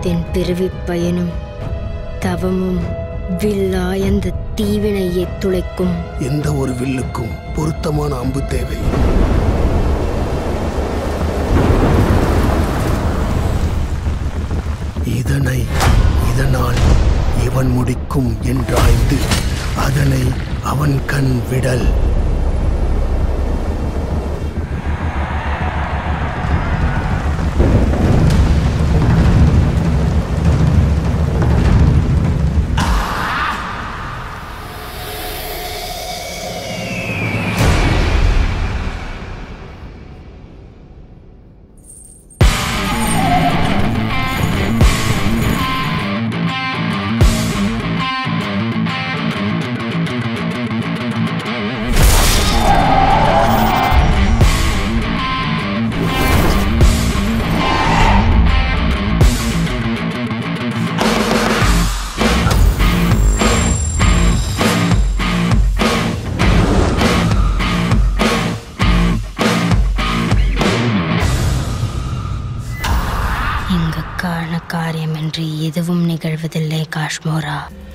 தென் பிறவிப் பயனும் தவமும் வில்லாய் அந்த தீவினையை துளைக்கும். எந்த ஒரு வில்லுக்கும் பொருத்தமான அம்பு தேவை. இதனால் இவன் முடிக்கும் என்றாய்ந்து அதனை அவன் கண் விடல். இங்கு காரண காரியமின்றி எதுவும் நிகழ்வதில்லை காஷ்மோரா.